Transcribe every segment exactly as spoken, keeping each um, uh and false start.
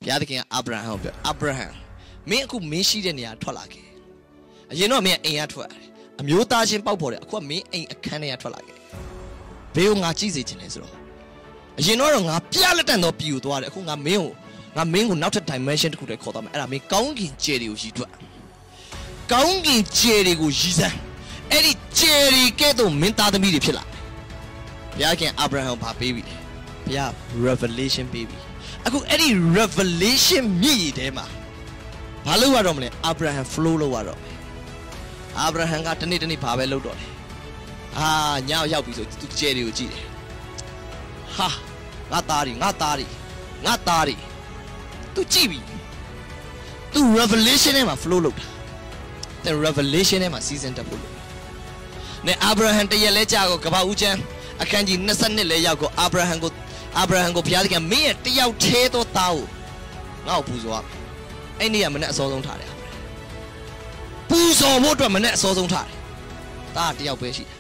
ဘုရားသခင်ကအာဗြဟံကိုပြောအာဗြဟံမင်းအခုမင်းရှိတဲ့နေရာထွက်လာခဲ့အရင်တော့မင်းအိမ်ကထွက်ရတယ်အမျိုးသားချင်းပေါက်ဖော်တယ်အခုကမင်းအိမ်အခန်းထဲကထွက်လာခဲ့ဘေးကိုငါကြည့်စေချင်တယ်ဆိုတော့အရင်တော့ငါပြလက်တန်တော့ပြည်ကိုသွားတယ်အခုငါမင်းကိုငါမင်းကိုနောက်ထပ် dimension တစ်ခုတည်းခေါ်သွားမယ်အဲ့ဒါမင်းကောင်းကင်ကျယ်တွေကိုရည်ထွက်ကောင်းကင်ကျယ်တွေကိုရည်စမ်းအဲ့ဒီကျယ်တွေကဲ့သို့မင်းသားသမီးတွေဖြစ်လာဘုရားခင်အာဗြဟံဘာပေးပြီလဲဘုရား revelation ပေးပြီအခုအဲ့ဒီ revelation မြည်ရတဲ့မှာဘာလုပ်ရတော့မလဲအာဗြဟံ flow လုပ်ရတော့မယ်အာဗြဟံကတနေ့တနေ့ဘာပဲလုပ်တော့လဲအာညရောက်ပြီဆိုသူကျယ်တွေကိုကြည့်တယ်ဟာငါသားတွေငါသားတွေငါသားတွေသူကြည့်ပြီသူ revelation ထဲမှာ flow လုပ်တာတဲ့ revelation ထဲမှာ season တက်ဖို့လို့နဲ့အာဗြဟံတရက်လဲကြာကိုကပ္ပဦးကျမ်းအခန်းကြီးနှစ်လဲရောက်ကိုအာဗြဟံကိုအာဗြဟံကိုဘုရားသခင်မင်းရဲ့တယောက်သေးသောသားကိုငါ့ကိုပူဇော်အဲ့နေ့ကမနေ့အစောဆုံးထားတယ်ပူဇော်ဖို့အတွက်မနေ့အစောဆုံးထားတယ်သားတယောက်ပဲရှိတယ်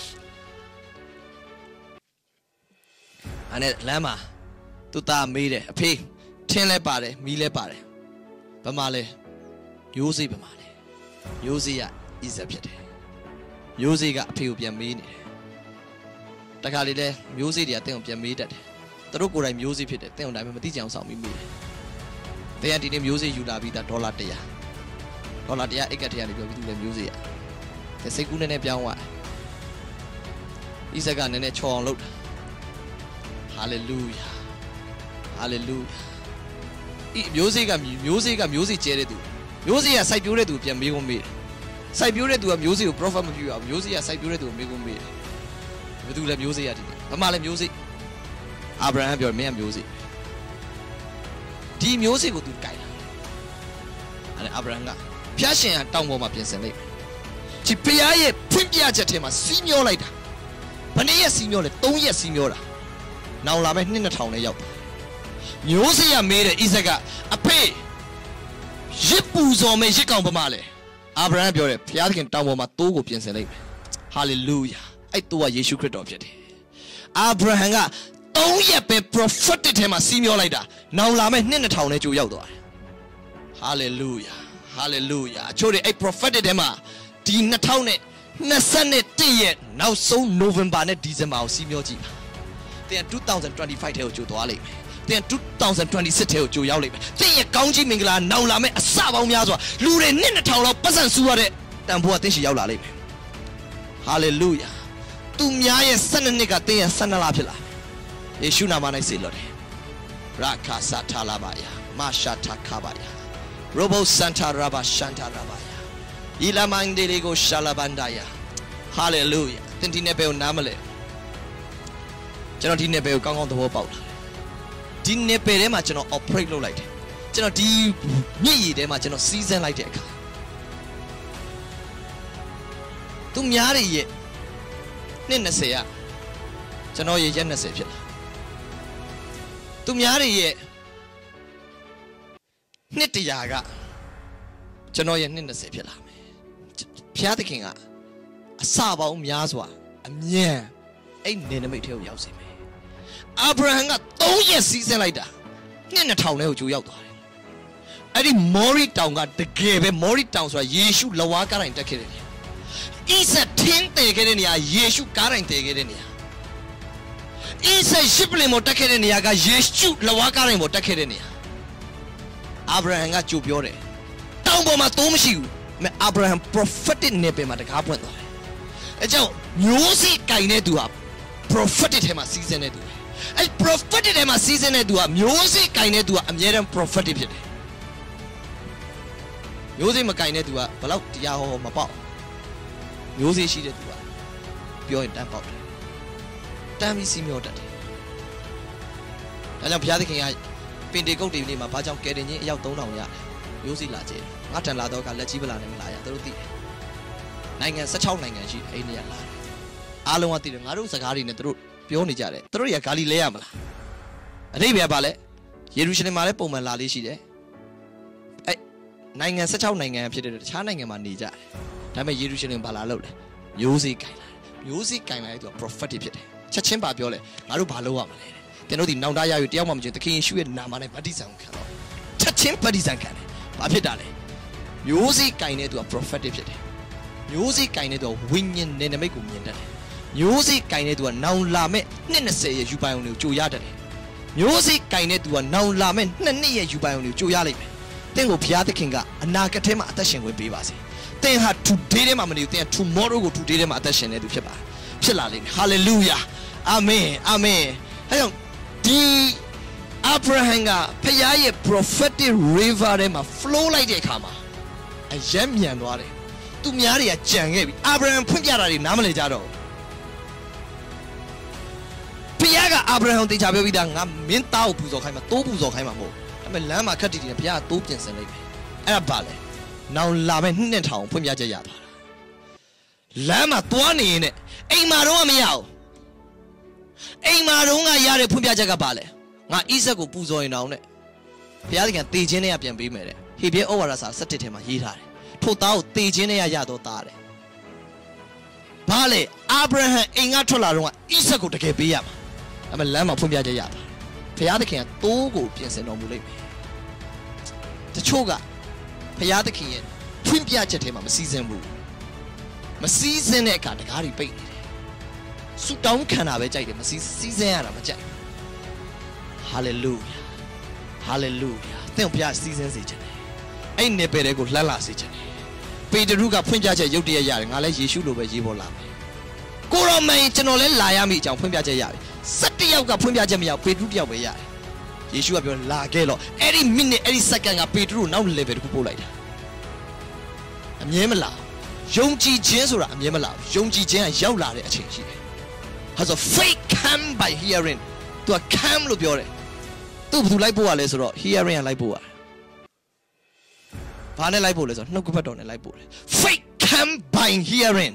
အဲ့နဲ့လမ်းမှာသူသားမေးတယ်အဖေထင်းလဲပါတယ်မီးလဲပါတယ်ဘယ်မှာလဲမျိုးစေ့ဘယ်မှာလဲမျိုးစေ့ကဣဇက်ဖြစ်တယ်မျိုးစေ့ကအဖေကိုပြန်မေးနေတယ်တခါလေလဲမျိုးစေ့တွေကတင်းကိုပြန်မေးတတ်တယ်သူတို့ကိုယ်တိုင်မျိုးစေ့ဖြစ်တယ်တင်းကိုတိုင်းမသိကြအောင်ဆောင်ပြီးမေးတယ်တင်းကဒီနေ့မျိုးစေ့ယူလာပြီးသားဒေါ်လာတစ်ရာဒေါ်လာတစ်ရာအိတ်ကတစ်ရာနေပြောပြီးသူလည်းမျိုးစေ့ရစိတ်ကူးနဲ့နဲ့ပြောင်းသွားဣဇက်ကနည်းနည်းချော်အောင်လုပ်တာဟာလေလုယာဟာလေလုယာဤမျိုးစေ့ကမျိုးစေ့ကမျိုးစေ့ကျဲတဲ့သူမျိုးစေ့ကစိုက်ပျိုးတဲ့သူပြန်မေးခွန်းမေးတယ်စိုက်ပျိုးတဲ့သူကမျိုးစေ့ကို prophet မပြုရဘူးမျိုးစေ့ကစိုက်ပျိုးတဲ့သူကိုမေးခွန်းမေးတယ်ဘယ်သူလဲမျိုးစေ့ရဒီဘာမှလဲမျိုးစေ့အာဗြဟံပြောမင်းကမျိုးစေ့ဒီမျိုးစေ့ကိုသူကြိုက်လာအဲ့အာဗြဟံကဖျားရှင်ကတောင်ပေါ်မှာပြင်ဆင်လိုက်ဒီဖျားရဲ့ဖွင့်ပြချက်ထဲမှာစီးမျောလိုက်တာဘယ်နှစ်ရက်စီးမျောလဲသုံးရက်စီးမျောတာနောင်လာမဲ့နှစ်ထောင်နဲ့ရောက်မျိုးစေ့ရမေးတယ်ဣဇက်ကအဖေရစ်ပူဇော်မဲ့ရစ်ကောင်ပမာလဲအာဗြဟံပြောတယ်ဘုရားသခင်တောင်ပေါ်မှာတိုးကိုပြင်ဆင်လိုက်မယ်ဟာလေလုယာအဲ့တိုးကယေရှုခရစ်တော်ဖြစ်တယ်အာဗြဟံကသုံးရက်ပဲ prophetic ထဲမှာစီးမျောလိုက်တာနောင်လာမဲ့နှစ်ထောင်နဲ့ကြိုရောက်သွားတယ်ဟာလေလုယာဟာလေလုယာအချို့တွေအဲ့ prophetic ထဲမှာဒီနှစ်ထောင်နဲ့နှစ်ဆယ့်တစ်ရက်နောက်ဆုံး November နဲ့ December ကိုစီးမျောကြည့်ပါတင်two thousand twenty-fiveထဲကိုကြိုသွားလိမ့်မယ်တင်two thousand twenty-sixထဲကိုကြိုရောက်လိမ့်မယ်တင်ရဲ့ကောင်းကြီးမင်္ဂလာနောင်လာမဲ့အစပေါင်းများစွာလူတွေနှစ်နှစ်ထောင်လောက်ပတ်စံဆူရတဲ့တန်ဖိုးကတင်ရှိရောက်လာလိမ့်မယ်ဟာလေလုယာသူများရဲ့ဆယ်နှစ်နှစ်ကတင်ရဲ့ဆယ်နှစ်လဖြစ်လာယေရှုနာမ၌စေလွတ်တယ်ရာခါစာထာလာပါယာမရှာထာခါပါယာရိုဘိုစန်တာရာဘာရှန်တာရာဘာယာဤလာမန်ဒေလီကိုရှာလာဘန်ဒါယာဟာလေလုယာတင်ဒီနေ့ပဲနားမလဲကျွန်တော်ဒီနေ့ပဲကိုကောင်းကောင်းသဘောပေါက်လာဒီနေ့ပဲထဲမှာကျွန်တော် operate လုပ်လိုက်တယ်ကျွန်တော်ဒီမြင့်ရည်ထဲမှာကျွန်တော်စီးစမ်းလိုက်တဲ့အခါသူများတွေရဲ့နှစ်twentyကကျွန်တော်ရဲ့ရက်twentyဖြစ်လာသူများတွေရဲ့နှစ်one hundredကကျွန်တော်ရဲ့နှစ်twentyဖြစ်လာမယ်ဘုရားသခင်ကအစပေါင်းများစွာအမြန်အဲ့နေနမိတ်ထဲကိုရောက်စေမယ်အာဗြဟံကthreeရက်စီးစင်းလိုက်တာနှစ်two thousandနဲ့ကိုကြိုရောက်သွားတယ်အဲ့ဒီမော်ရီတောင်ကတကယ်ပဲမော်ရီတောင်ဆိုတာယေရှုလဝါကားတိုင်းတက်ခဲ့တဲ့နေရာဣဇက်ထင်းတည်ခဲ့တဲ့နေရာယေရှုကားတိုင်းတည်ခဲ့တဲ့နေရာဣဇက်ရှစ်ပလင်ပေါ်တက်ခဲ့တဲ့နေရာကယေရှုလဝါကားတိုင်းပေါ်တက်ခဲ့တဲ့နေရာအာဗြဟံကကြိုပြောတယ်တောင်ပေါ်မှာသုံးမရှိဘူးမဲ့အာဗြဟံ prophetic နယ်ပယ်မှာတကားပွင့်သွားတယ်အဲကြောင့်မျိုးစေ့ကင်တဲ့သူဟာ prophetic ထဲမှာစီးစင်းတဲ့သူပဲအဲ prophetic ထဲမှာစီးစင်းတဲ့သူဟာမျိုးစေ့ကင်တဲ့သူကအမြဲတမ်း prophetic ဖြစ်တယ်မျိုးစေ့မကင်တဲ့သူကဘလောက်တရားဟောမပေါက်မျိုးစေ့ရှိတဲ့သူကပြောရင်တန်းပေါက်တယ်တန်းပြီးစီးမျောတတ်တယ်ဒါကြောင့်ဘုရားသခင်ကပင်တေကုတ်တေနေ့မှာဘာကြောင့်ကယ်တင်ခြင်းအယောက်three thousandရတယ်မျိုးစေ့လာကျဲငါထန်လာတော့ကလက်ကြီးပလာနဲ့မလာရသူတို့သိတယ်နိုင်ငံsixteenနိုင်ငံရှိတယ်အဲ့ဒီကလာတယ်အားလုံးကသိတယ်ငါတို့စကားတွေနဲ့သူတို့ပြောနေကြတယ်သူတို့တွေကဂါလိလဲရမလားအတိတ်ပဲပါလဲယေရုရှလင်မှာလည်းပုံမှန်လာလေးရှိတယ်အဲ့နိုင်ငံsixteenနိုင်ငံဖြစ်တဲ့တခြားနိုင်ငံမှာနေကြတယ်ဒါပေမဲ့ယေရုရှလင်ဘာလာလို့လဲမျိုးစေ့ကင်လာမျိုးစေ့ကင်လာတဲ့သူက prophetic ဖြစ်တယ်ချက်ချင်းပါပြောလဲငါတို့ဘာလုပ်ရမလဲတဲ့တို့ဒီနောင်တရယူတယောက်မှမကျင်သခင်ယေရှုရဲ့နာမနဲ့ဗတ္တိဇံကိုခံတော့ချင်းပဋိဇံခံတယ်ဘာဖြစ်တာလဲမျိုးစေ့ကင်တဲ့သူက prophetic ဖြစ်တယ်မျိုးစေ့ကင်တဲ့သူကဝိညာဉ်နယ်နိမိတ်ကိုမြင်တတ်တယ်မျိုးစေ့ကင်တဲ့သူကနောင်လာမဲ့နှစ်၂၀ရဲ့ယူပိုင်အောင်တွေကိုကြိုရတတ်တယ်မျိုးစေ့ကင်တဲ့သူကနောင်လာမဲ့နှစ်နှစ်ရဲ့ယူပိုင်အောင်တွေကိုကြိုရလိုက်မယ်တင့်ကိုဘုရားသခင်ကအနာဂတ်ထဲမှာအသက်ရှင်ခွင့်ပေးပါစေတင်ဟာ today ထဲမှာမနေဘူးတင်ဟာ tomorrow ကို today ထဲမှာအသက်ရှင်နေသူဖြစ်ပါတယ်ဖြစ်လာလိမ့်မယ် hallelujah amen amen အဲကြောင့်ဒီအာဗြဟံကဖခင်ရဲ့ prophetic river ထဲမှာ flow လိုက်တဲ့အခါမှာအယက်မြန်သွားတယ်သူများတွေကကြံခဲ့ပြီအာဗြဟံဖွင့်ပြတာတွေနားမလည်ကြတော့ဖခင်ကအာဗြဟံတေချာပြောပြီးသားငါမင်းသားကိုပူဇော်ခိုင်းမှာတိုးပူဇော်ခိုင်းမှာမဟုတ်ဒါပေမဲ့လမ်းမှာခက်တီတီနဲ့ဖခင်ကတိုးပြင်ဆင်လိုက်တယ်အဲ့ဒါပါလေနောင်လာမဲ့နှစ်ထောင်ဖွင့်ပြချက်ရပါလမ်းမှာသွားနေရင်အိမ်မှာတော့မရဘူးအိမ်မှာတော့ကရတဲ့ဖွင့်ပြချက်ကပါလေငါဣဇက်ကိုပူဇော်ရင်တောင်နဲ့ဘုရားသခင်တေခြင်းနဲ့ပြန်ပေးမယ်တဲ့ဟေဘရဲဩဝါဒစာ၁၁ထဲမှာရေးထားတယ်ထို့သားကိုတေခြင်းနဲ့ရတော့သားတယ်ဘာလဲအာဗြဟံအိမ်ကထွက်လာတော့ကဣဇက်ကိုတကယ်ပေးရမှာအဲ့မဲ့လမ်းမှာဖွင့်ပြချက်ရပါဘုရားသခင်ကတိုးကိုပြင်ဆင်တော်မူလိမ့်မယ်တချို့ကဘုရားသခင်ရဲ့ဖွင့်ပြချက်ထဲမှာမစည်းစင်းဘူးမစည်းစင်းတဲ့အခါတကားတွေပိတ်နေတယ်ဆူတောင်းခံတာပဲကြိုက်တယ်မစည်းစည်းစင်းရတာမကြိုက်ဟာလေလုယာဟာလေလုယာသင်ဘုရားစည်းစင်းစေခြင်းတယ်အဲ့နေပယ်တွေကိုလှမ်းလာစေခြင်းတယ်ပေတရုကဖွင့်ပြချက်ရုတ်တရက်ရတယ်ငါလည်းယေရှုလိုပဲရေးပေါ်လာမယ်ကိုရောမင်းကျွန်တော်လည်းလာရမိအကြောင်းဖွင့်ပြချက်ရတယ်၁၁ယောက်ကဖွင့်ပြချက်မရပေတရုတယောက်ပဲရတယ်ယေရှုကပြောလာခဲ့တော့အဲ့ဒီ minute အဲ့ဒီ second ကပေတရုနောက် level တခုပို့လိုက်တာအမြဲမလာယုံကြည်ခြင်းဆိုတာအမြဲမလာယုံကြည်ခြင်းကရောက်လာတဲ့အချိန်ရှိတယ်ဟာဆို faith come by hearing သူက come လို့ပြောတယ်သူဘယ်သူလိုက်ပို့ရလဲဆိုတော့ hearing ကလိုက်ပို့ရတယ်ဘာနဲ့လိုက်ပို့လဲဆိုတော့နှုတ်ကပတ်တော်နဲ့လိုက်ပို့တယ် faith come by hearing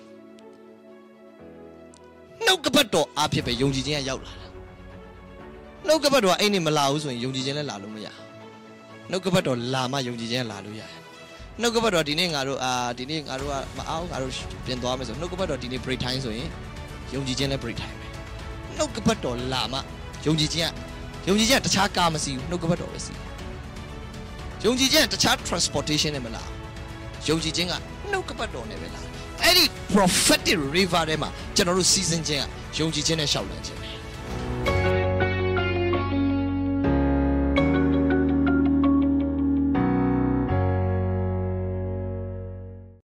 နှုတ်ကပတ်တော်အဖြစ်ပဲယုံကြည်ခြင်းကရောက်လာတာနှုတ်ကပတ်တော်ကအဲ့နေမလာဘူးဆိုရင်ယုံကြည်ခြင်းလည်းလာလို့မရနှုတ်ကပတ်တော်လာမှယုံကြည်ခြင်းလာလို့ရတယ်နှုတ်ကပတ်တော်ဒီနေ့ငါတို့အာဒီနေ့ငါတို့ကမအောင်ငါတို့ပြင်သွားမယ်ဆိုနှုတ်ကပတ်တော်ဒီနေ့ break time ဆိုရင်ယုံကြည်ခြင်းလည်း break time ပဲနှုတ်ကပတ်တော်လာမှယုံကြည်ခြင်းကယုံကြည်ခြင်းကတခြားကားမစီဘူးနှုတ်ကပတ်တော်ပဲစီယုံကြည်ခြင်းကတခြား transportation နဲ့မလာယုံကြည်ခြင်းကနှုတ်ကပတ်တော်နဲ့ပဲလာအဲ့ဒီ prophetic river ထဲမှာကျွန်တော်တို့စီစဉ်ခြင်းကယုံကြည်ခြင်းနဲ့ရှောက်လန်းခြင်း